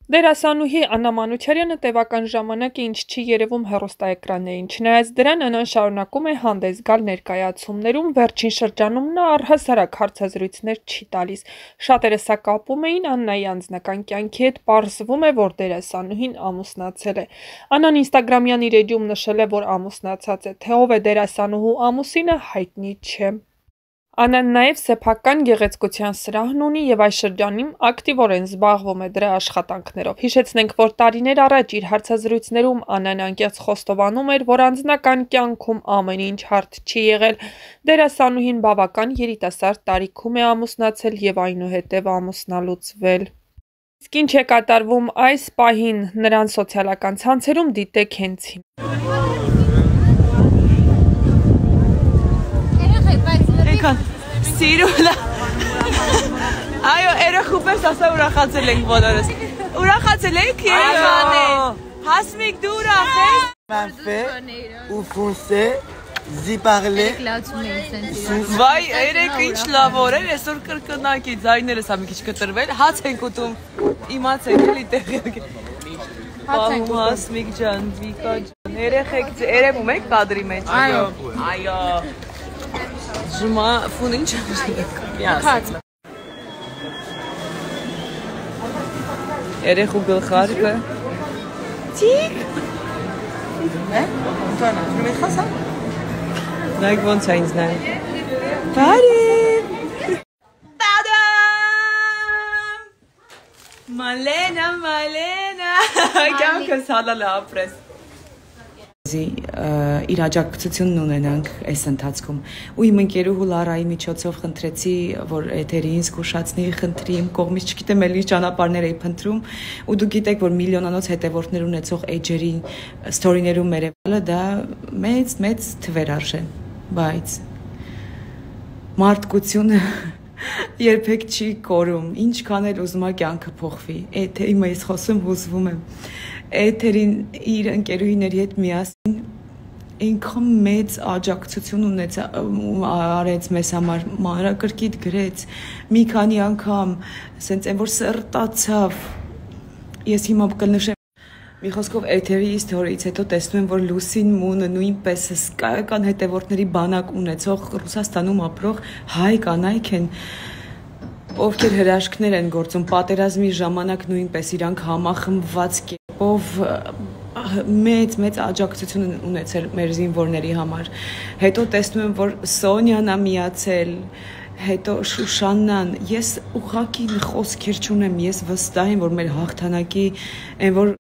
Դերասանուհի Աննա Մանուչարյանը տևական ժամանակ է ինչ չի երևում հեռուստաէկրաններին, չնայած դրան Աննան շարունակում է հանդես գալ ներկայացումներում, վերջին շրջանում նա առհասարակ հարցազրույցներ չի տալիս, շատերը սա կապում էին Աննայի անձնական կյանքի հետ, պարզվում է, որ դերասանուհին ամուսնացել է, Աննան ինստագրամյան իր էջում նշել է, որ ամուսնացած է, թե ով է դերասանուհու ամուսինը հայտնի չէ։ Աննան նաև սեփական գեղեցկության սրահն ունի և այս շրջանում ակտիվորեն զբաղվում է դրա աշխատանքներով։ Հիշեցնենք, որ տարիներ առաջ իր հարցազրույցներում Աննան անկեղծ խոստովանում էր, որ անձնական կյանքում ամեն ինչ հարթ չի եղել։ Դերասանուհին բավական երիտասարդ տարիքում է ամուսնացել և այնուհետև ամուսնալուծվել։ Իսկ ինչ է կատարվում այս պահին նրան սոցիալական ցանցերում դիտեք հենց Սիրուլա Այո, երեխուպես ասա ուրախացել ենք բոլորս Ուրախացել ենք Հասմիկ դու ուրախ ես Մանֆե ու ֆոնսե Զի պաղլե Վայ, երեք ինչ լավ օր էր, այսօր կրկնակի ձայներս հա մի քիչ կտրվել Հաց ենք ուտում, իմացեք էլի տեղյակ Պահում Հասմիկ ջան, Վիկա ջան Երեխեք երևում եք կադրի մեջ Այո Ժմա ֆուն ինչ Հաց Երեխու գլխարկը Տիկ Անտոնա, նույն խասա Նայք ոնց է ինձ նայ Բարի Տադամ Մալենա Կյանքս հալալը ապրես իր աջակցությունն ունենանք այս ընթացքում ու իմ ընկերուհու Լարայի միջոցով խնդրեցի որ էթերին զգուշացնի խնդրի իմ կողմից չգիտեմ էլի ճանապարհներ էի փնտրում ու դուք գիտեք որ միլիոնանոց հետևորդներ ունեցող էջերի ստորիներում երևալը դա մեծ թվեր արժեն բայց մարդկությունը երբեք չի կորում ինչքան էլ ուզում ա կյանքը փոխվի էթերի ես խոսում հուզվում եմ Էթերին իր ընկերուհիների հետ միասին ինքան մեծ աջակցություն արեց մեզ համար մանրակրկիտ գրեց մի քանի անգամ ասենց այն որ սրտացավ ես հիմա կնշեմ մի խոսքով էթերի իստորիից հետո տեսնում եմ որ Լուսին Մունը նույնպես հսկայական հետևորդների բանակ ունեցող Ռուսաստանում ապրող հայ կանայք են ովքեր հրաշքներ են գործում պատերազմի ժամանակ նույնպես իրանք համախմբված կերպով մեծ աջակցություն ունեցել մեր զինվորների համար հետո տեսնում եմ որ Սոնյան ա միացել հետո Շուշաննան ես ուղղակի խոսքեր չունեմ ես վստահ եմ որ մեր հաղթանակի այն որ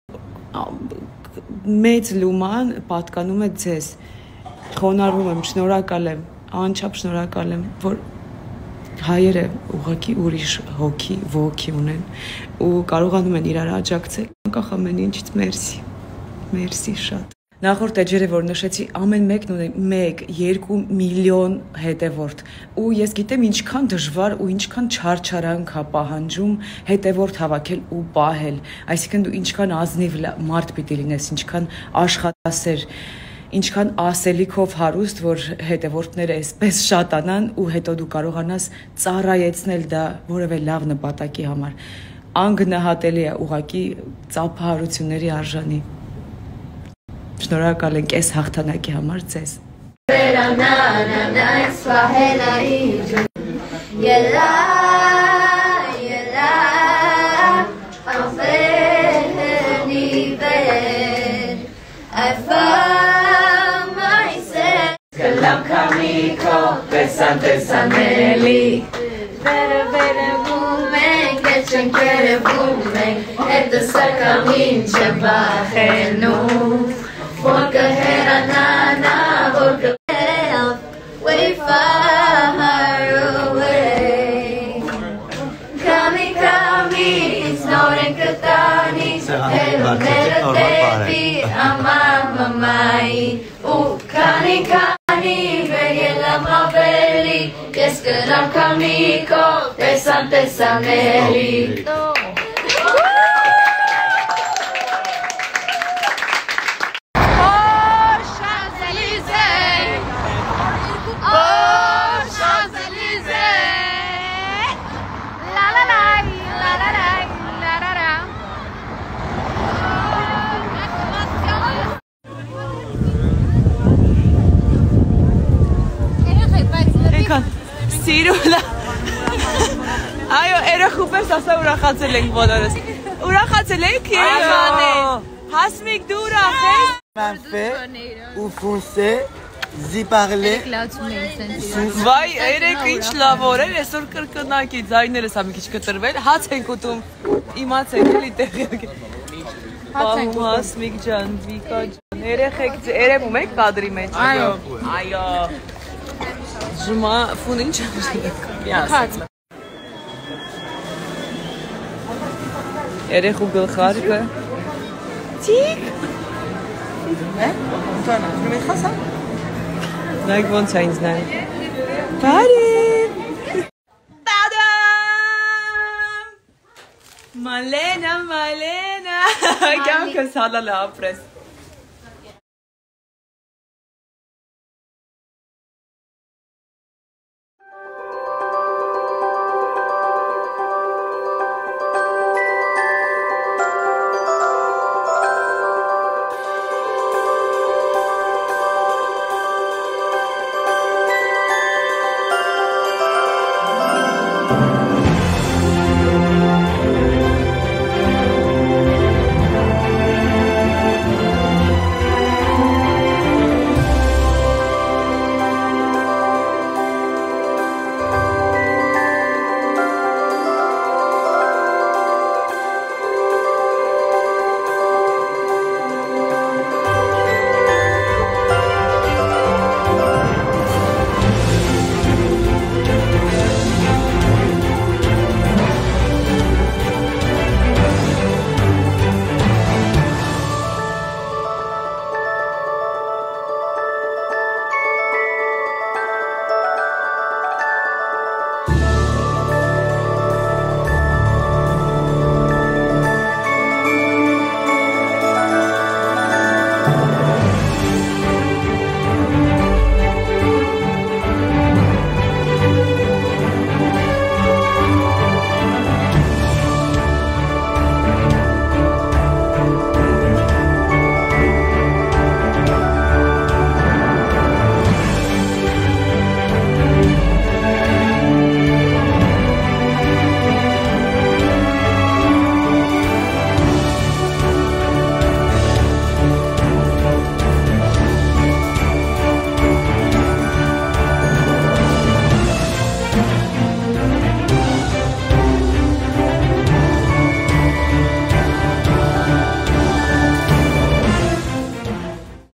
մեծ լուման պատկանում է ձեզ խոնարհվում եմ շնորհակալ եմ անչափ շնորհակալ եմ որ հայերը ուղղակի ուրիշ ոգի ունեն ու կարողանում են իրար աջակցել անկախ ամեն ինչից մերսի շատ նախորդ էջերը որ նշեցի ամեն մեկն ունի 1-2 միլիոն հետևորդ ու ես գիտեմ ինչքան դժվար ու ինչքան չարչարանք է պահանջում հետևորդ հավաքել ու պահել այսինքն դու ինչքան ազնիվ մարդ պիտի լինես ինչքան աշխատասեր ինչքան ասելիքով հարուստ, որ հետևորդները այսպես շատանան ու հետո դու կարողանաս ծառայեցնել դա որևէ լավ նպատակի համար։ Անգնահատելի է ուղղակի ծափահարությունների արժանի։ Շնորհակալ ենք այս հաղթանակի համար ձեզ։ Amico, pesanelli, vere woman, get your get woman, at the second inch of Bahenu, walk ahead and nana, walk ahead, way far away. Come, it's not in Katani, pero devi, amama mai, Cani, veglia ma belli, che scherram camico, pesante sanelli. Սիրուլա։ Այո, երեխուպես ասա ուրախացել ենք բոլորս։ Ուրախացել եք երեխաներ։ Հասմիկ դու ուրախ ես։ Man fait ou foncé, zi parler. Վայ, երեք ինչ լավ օր էր, այսօր կրկնակի ձայներս ա մի քիչ կտրվել, հաց ենք ուտում, իմացեք էլի տեղյակ։ Պահում Հասմիկ ջան, Վիկա ջան, երեխեք երևում եք կադրի մեջ։ Այո։ Այո։ Ջմա, ֆուն ինչ ես։ Երեխու գլխարկը։ Տիկ։ Նայք ոնց է ինձ նայում։ Բարի։ Տադամ։ Մալենա, կյանքս հալալ է ապրես։